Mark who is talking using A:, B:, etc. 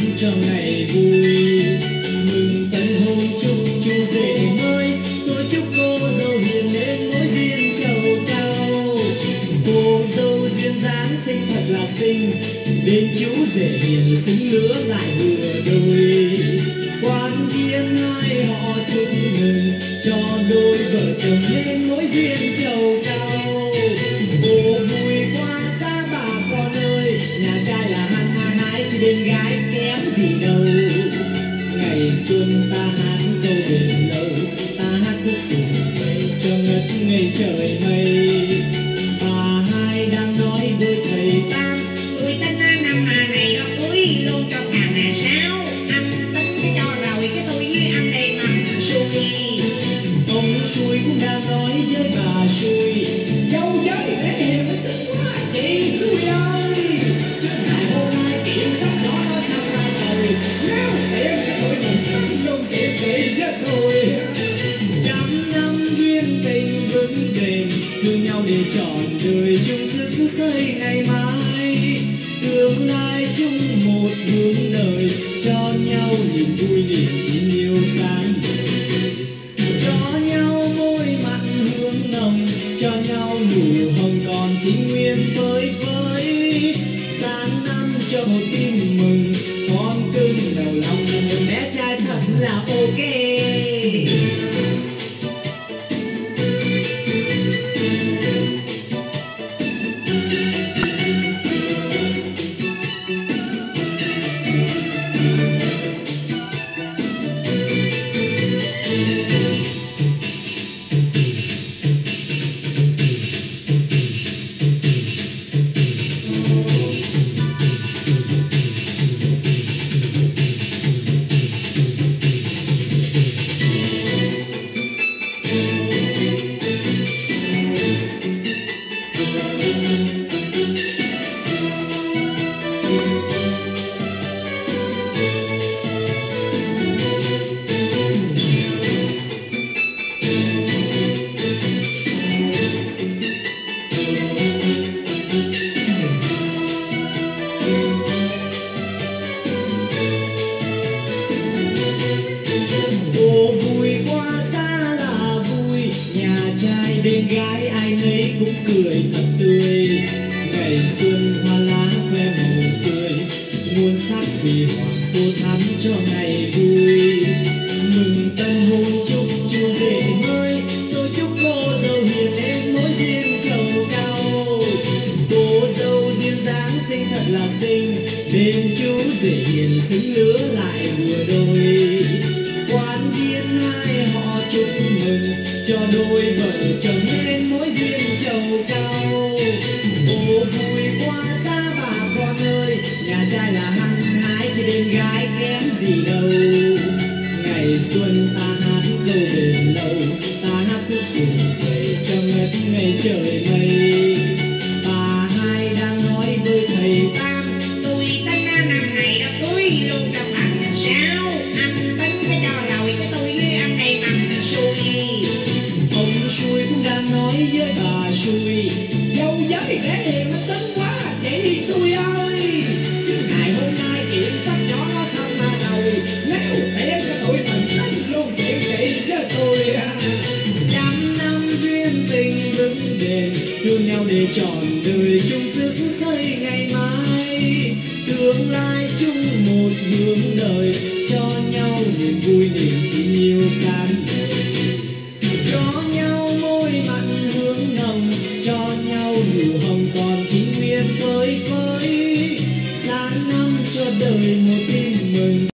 A: cho ngày vui. Mừng tân hôn chúc chú rể mới, tôi chúc cô dâu hiền nên mối duyên trầu cao. Cô dâu duyên dáng xinh thật là xinh, bên chú rể hiền xứng lứa lại vừa đôi. Quan viên hai họ chúc mừng cho đôi vợ chồng nên mối duyên trầu cao. Ô vui quá xa bà con ơi, nhà trai là hăng hái chứ bên gái kém gì đâu. Ngày xuân ta hát câu bền lâu, ta hát khúc xuân về cho ngất ngây trời mây. Bà hai đang nói với thầy Tam,
B: tôi tính năm này nó cưới luôn cho thằng này Sáu. Anh tính cái cho rồi cái tôi với anh đây bằng xui.
A: ông xui cũng đang nói với bà xui,
B: Dâu giới để hiền nó xinh quá chị xui ơi. Chứ ngày hôm nay chuyện sắp nhỏ nó xong ra rồi, nếu tiện cái tụi mình tắm luôn chuyện chị với tôi.
A: trăm năm duyên tình vững bền, thương nhau để trọn đời chung sức xây ngày mai. Tương lai chung một hướng đời, cho nhau niềm vui niềm tin yêu sáng ngời. Cho nhau môi mặn hương nồng, cho nhau nụ hồng còn chính nguyên phơi phới. Sang năm cho một tin mừng, con cưng đầu lòng một bé trai thật là ok. Ô vui quá xa là vui, nhà trai bên gái ai nấy cũng cười thật tươi. Ngày xuân hoa lá khoe màu tươi, muôn sắc vì hoàng cô thắm cho ngày vui. Mừng tân hôn chúc chú rể mới, tôi chúc cô dâu hiền nên mối duyên trầu cao. Cô dâu duyên dáng xinh thật là xinh, bên chú rể hiền xứng lứa lại vừa đôi. Quan viên hai họ chúc mừng cho đôi vợ chồng nên mối duyên trầu cao. Ô vui quá xa bà con ơi, nhà trai là hăng hái chứ bên gái kém gì đâu. Ngày xuân ta hát câu bền lâu, ta hát khúc xuân về cho ngất ngây trời mây. Bà hai đang nói với thầy Tam,
B: Tôi tính năm này nó cưới luôn cho thằng Sáu. Anh tính cái cho rồi cái tôi với anh đây bằng xui.
A: ông xui cũng đang nói với bà xui,
B: Dâu giới để hiền nó xinh quá chị xui ơi. Chứ ngày hôm nay chuyện sắp nhỏ nó xong ra rồi, nếu tiện cái tụi mình tính luôn chuyện chị với tôi.
A: trăm năm duyên tình vững bền, thương nhau để trọn đời chung sức xây ngày mai. Tương lai chung một hướng đời, cho nhau niềm vui niềm tin yêu sáng ngời. Cho nhau môi mặn hương nồng, cho nhau nụ hồng còn chính nguyên phơi phới. Sáng năm cho đời một tin mừng.